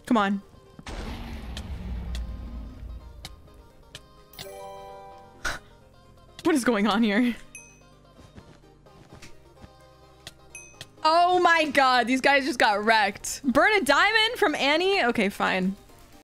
Come on. What is going on here? Oh my god, these guys just got wrecked. Burn a diamond from Annie? Okay, fine.